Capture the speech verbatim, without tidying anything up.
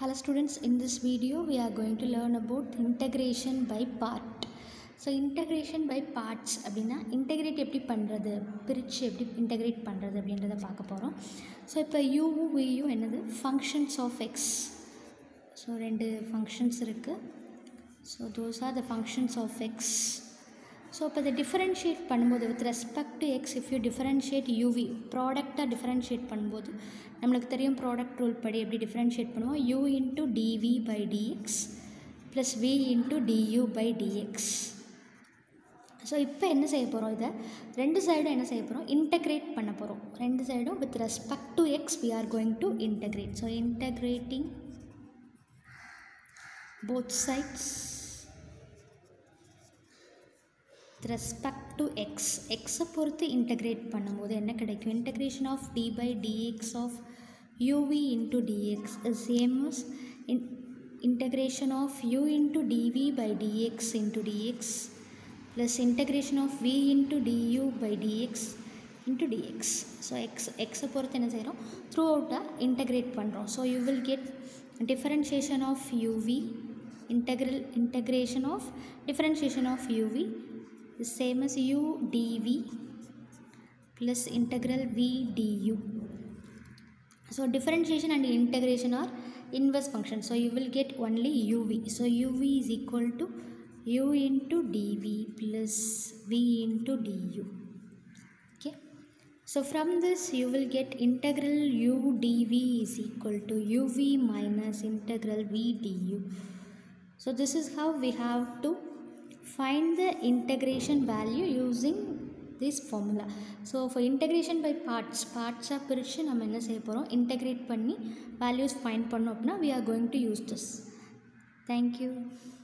Hello students, in this video we are going to learn about integration by part. So integration by parts அப்படினா integrate எப்படி பண்றது, பிரிச்சு எப்படி integrate பண்றது அப்படின்றத பார்க்க போறோம். So இப்போ u v u என்னது functions of x. So ரெண்டு functions இருக்கு. So those are the functions of x. So இப்போ இதை differentiate பண்ணும்போது with respect to x, if you differentiate uv product differentiate பண்ணும்போது நம்மளுக்கு தெரியும் product rule படி எப்படி differentiate பண்ணுவோம் u into dv by dx plus v into du by dx. So இப்போ என்ன செய்ய போகிறோம், இதை ரெண்டு சைடும் என்ன செய்ய போகிறோம், இன்டகிரேட் பண்ண போகிறோம். ரெண்டு சைடும் with respect to x we are going to integrate. So integrating both sides with respect to x. x பொறுத்து integrate பண்ணும்போது என்ன கிடைக்கும், integration of d by dx of uv into dx is same as in integration of u into dv by dx into dx plus integration of v into du by dx into dx. So x x பொறுத்து என்ன செய்கிறோம், through அவுட்டாக integrate பண்ணுறோம். So you will get differentiation of uv, integral integration of differentiation of uv is same as u dv plus integral v du. So differentiation and integration are inverse functions. So you will get only uv. So uv is equal to u into dv plus v into du. Okay. So from this you will get integral u dv is equal to uv minus integral v du. So this is how we have to find the integration value using this formula. So for integration by parts, parts ஆ பிரித்து நம்ம என்ன செய்ய போகிறோம், integrate பண்ணி values find பண்ணோம் அப்படின்னா we are going to use this. Thank you.